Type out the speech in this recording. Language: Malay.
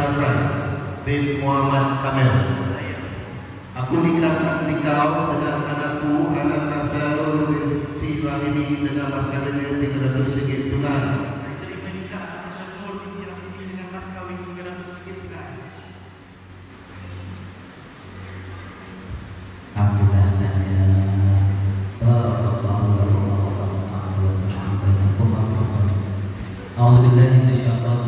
Zafran bin Muhammad Kamil. Aku nikahkan kau dengan anakku Anan Nasarul binti Rahimi dengan mas kawinnya 300 ringgit tunai. Saya terima nikah Anak Syarul binti Rahimi dengan mas kawin 300 ringgit tunai. Alhamdulillah. Barakallahu lakum wa barakallahu bainakum. A'udzu billahi minasyaitonir